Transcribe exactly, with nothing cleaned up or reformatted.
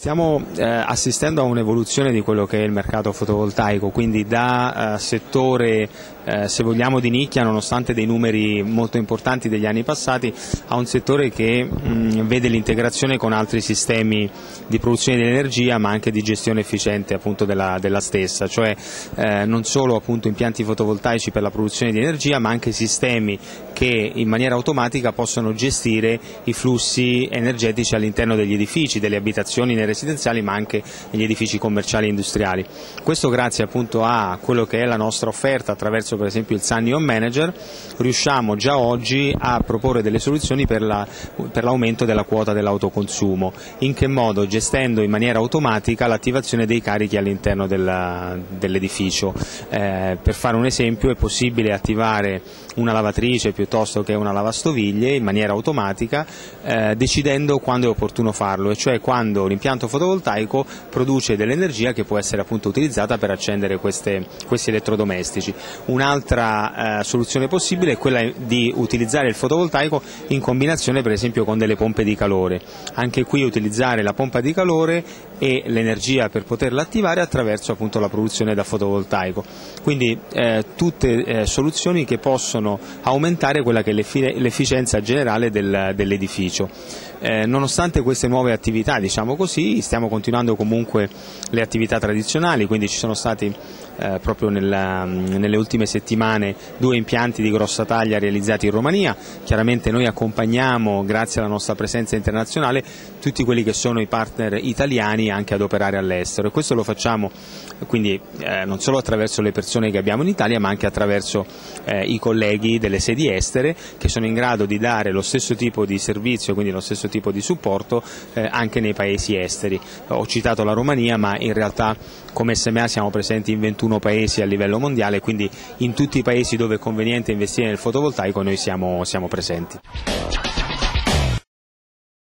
Stiamo eh, assistendo a un'evoluzione di quello che è il mercato fotovoltaico, quindi da eh, settore, eh, se vogliamo, di nicchia, nonostante dei numeri molto importanti degli anni passati, a un settore che mh, vede l'integrazione con altri sistemi di produzione di energia, ma anche di gestione efficiente appunto della, della stessa, cioè eh, non solo appunto impianti fotovoltaici per la produzione di energia, ma anche sistemi che in maniera automatica possono gestire i flussi energetici all'interno degli edifici, delle abitazioni residenziali, ma anche negli edifici commerciali e industriali. Questo grazie appunto a quello che è la nostra offerta attraverso per esempio il Sunny Home Manager. Riusciamo già oggi a proporre delle soluzioni per la, per l'aumento della quota dell'autoconsumo. In che modo? Gestendo in maniera automatica l'attivazione dei carichi all'interno dell'edificio. Eh, per fare un esempio, è possibile attivare una lavatrice piuttosto che una lavastoviglie in maniera automatica, eh, decidendo quando è opportuno farlo, e cioè quando l'impianto fotovoltaico produce dell'energia che può essere appunto utilizzata per accendere queste, questi elettrodomestici. Un'altra eh, soluzione possibile è quella di utilizzare il fotovoltaico in combinazione per esempio con delle pompe di calore. Anche qui utilizzare la pompa di calore e l'energia per poterla attivare attraverso appunto la produzione da fotovoltaico. Quindi eh, tutte eh, soluzioni che possono aumentare quella che è l'efficienza generale del, dell'edificio. Eh, nonostante queste nuove attività, diciamo così, stiamo continuando comunque le attività tradizionali, quindi ci sono stati eh, proprio nella, nelle ultime settimane due impianti di grossa taglia realizzati in Romania. Chiaramente noi accompagniamo, grazie alla nostra presenza internazionale, tutti quelli che sono i partner italiani anche ad operare all'estero, e questo lo facciamo quindi eh, non solo attraverso le persone che abbiamo in Italia, ma anche attraverso eh, i colleghi delle sedi estere che sono in grado di dare lo stesso tipo di servizio, quindi lo stesso tipo di supporto eh, anche nei paesi esteri. Ho citato la Romania, ma in realtà come S M A siamo presenti in ventuno paesi a livello mondiale, quindi in tutti i paesi dove è conveniente investire nel fotovoltaico noi siamo, siamo presenti.